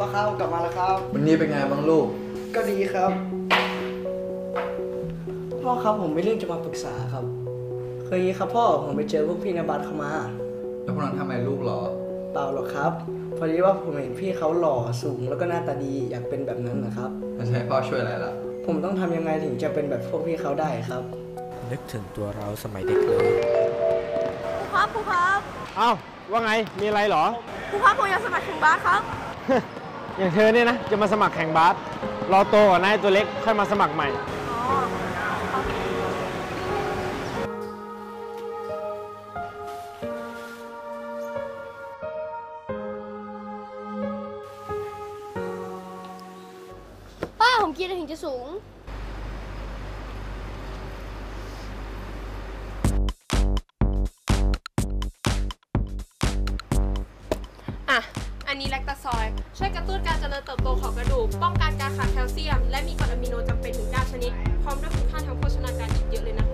ครับกลับมาแล้วครับวันนี้เป็นไงบ้างลูกก็ดีครับพ่อครับผมมีเรื่องจะมาปรึกษาครับเคยครับพ่อผมไปเจอพวกพี่ในบัสเข้ามาแล้วพวกนั้นทำไมลูกหรอเปล่าหรอกครับพอดีว่าผมเห็นพี่เขาหล่อสูงแล้วก็หน้าตาดีอยากเป็นแบบนั้นนะครับจะให้พ่อช่วยอะไรล่ะผมต้องทำยังไงถึงจะเป็นแบบพวกพี่เขาได้ครับนึกถึงตัวเราสมัยเด็กเลยครูครับอ้าวว่าไงมีอะไรเหรอครูครับผมอยากสมัครแข่งบาสครับอย่างเธอเนี่ยนะจะมาสมัครแข่งบาสรอโตก่อนนะตัวเล็กค่อยมาสมัครใหม่ป้าผมคิดถึงจะสูงอันนี้แลคตาซอยช่วยกระตุ้นการเจริญเติบโตของกระดูกป้องกันการขาดแคลเซียมและมีกรดอะมิโนจำเป็นถึง9ชนิดพร้อมด้วยคุณค่าทางโภชนาการอีกเยอะเลยนะ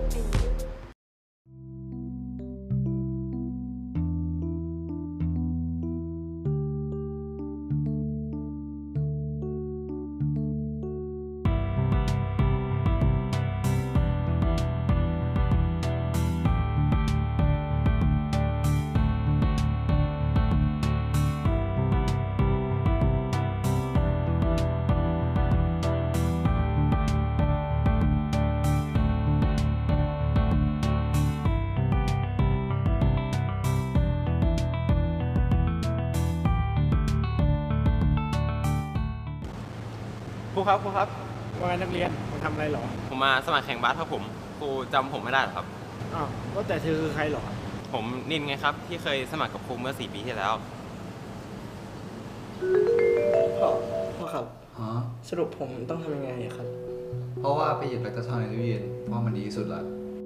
ครูครับว่าไงนักเรียนมาทำอะไรหรอผมมาสมัครแข่งบาสครับผมครูจำผมไม่ได้หรอครับอ้าวว่าแต่เธอคือใครหรอผมนินไงครับที่เคยสมัครกับครูเมื่อ4 ปีที่แล้วพ่อครับสรุปผมต้องทำยังไงครับเพราะว่าไปหยิบแลคโตซอยในตู้เย็นเพราะมันดีที่สุดละ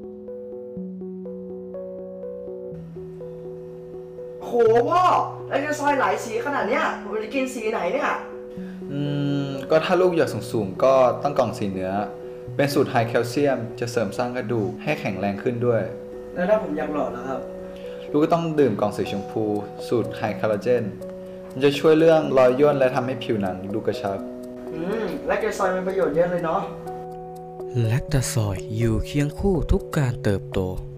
โหพ่อแลคโตซอยหลายสีขนาดเนี้ยผมจะกินสีไหนเนี่ยก็ถ้าลูกอยากสูงๆก็ต้องกล่องสีเนื้อเป็นสูตรไฮแคลเซียมจะเสริมสร้างกระดูกให้แข็งแรงขึ้นด้วยแล้วถ้าผมอยากหล่อแล้วครับลูกก็ต้องดื่มกล่องสีชมพูสูตรไฮคอลลาเจนมันจะช่วยเรื่องรอยย่นและทำให้ผิวหนังดูกระชับแลคโตซอยมีประโยชน์เยอะเลยเนาะแลคตาซอยอยู่เคียงคู่ทุกการเติบโต